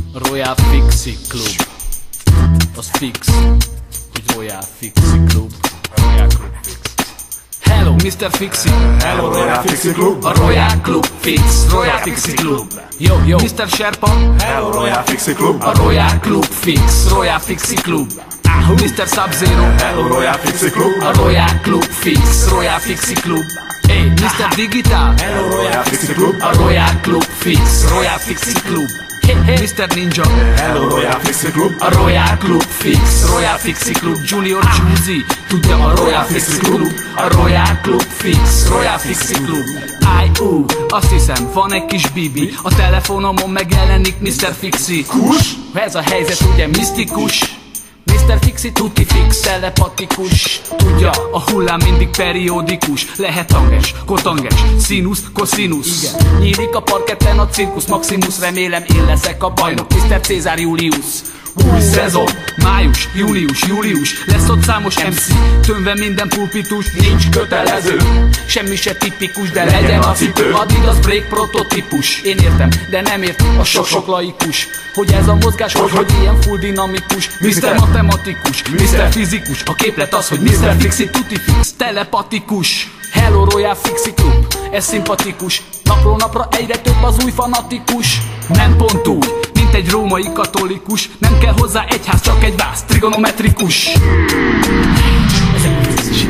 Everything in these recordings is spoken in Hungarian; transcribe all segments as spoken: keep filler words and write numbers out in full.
Royal Fixie Club. Az fix, hogy Royal Fixie Club. Royal Club Fix. Hello, mister Fixie. Hello, Royal Fixie Club. A Royal Club Fix, Royal Fixie Club. Yo, yo, mister Sherpa. Hello, Royal Fixie Club. A Royal Club Fix, Royal Fixie Club. mister Sub-Zero. Hello, Royal Fixie Club. A Royal Club Fix, Royal Fixie Club. Hey, mister Digital. Hello, Royal Fixie Club. A Royal Club Fix, Royal Fixie Club. Hey, hey, mister Ninja. Hello, Royal Fixie Club. A Royal Club Fix, Royal Fixie Club. Junior Juicy, tudja a Royal Fixie Club. A Royal Club Fix, Royal Fixie Club. Áj, ú, azt hiszem, van egy kis bibi. A telefonomon megjelenik mister Fixie. Kus? Ez a helyzet ugye misztikus. mister Fixie tuti fix, telepatikus. Tudja, a hullám mindig periódikus. Lehet tangens, kotangens, színusz, koszinusz. Igen. Nyílik a parketten a cirkusz Maximus. Remélem én leszek a bajnok, mister Cézár Julius. Új szezon, május, június, július. Lesz ott számos em cé, tömve minden pulpitus. Nincs kötelező, semmi se tipikus, de legyen a cipő. Adidas break prototípus. Én értem, de nem ért a sok-sok laikus, hogy ez a mozgás, hogy, hogy ilyen full dinamikus. mister Matematikus, mister Fizikus. A képlet az, hogy mister Fixie tuti fix, telepatikus. Hello, Royal Fixie Club, ez szimpatikus. Napról napra egyre több az új fanatikus. Nem pont úgy, mint egy római katolikus. Nem kell hozzá egyház, csak egy vász, trigonometrikus. Ezek a fixis.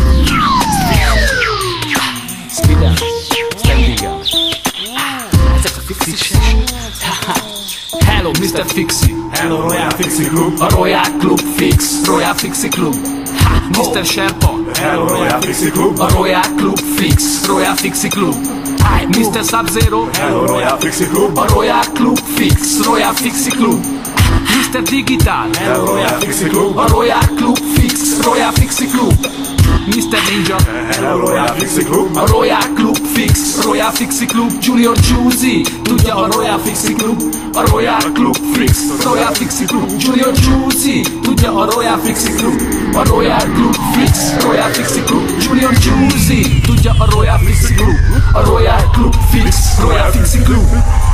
Speed-en, standing-en. Ezek a fixis. Hello, mister Fixie. Hello, Royal Fixie Club. A Royal Club Fix, Royal Fixie Club. mister Sherpa. Hello, Royal Fixie Club. A Royal Club Fix, Royal Fixie Club. mister Sub-Zero. Hello, Royal Fixie Club. A Royal Club Fix, Royal Fixie Club. mister Digital. Hello, Royal Fixie Club. A Royal Club Fix, Royal Fixie Club. mister Ninja. Hello, Royal Fixie Club. A Royal Club Fix, Royal Fixie Club. Junior Juicy, tudja a Royal Fixie Club. A Royal Club Fix, Royal Fixie Club. Junior Juicy, tudja a Royal Fixie Club. A Royal Club Fix, Royal Fixie Club. Junior Juicy, tudja a Royal Fixie Club. A Royal Club Fix, Royal Fixie Club.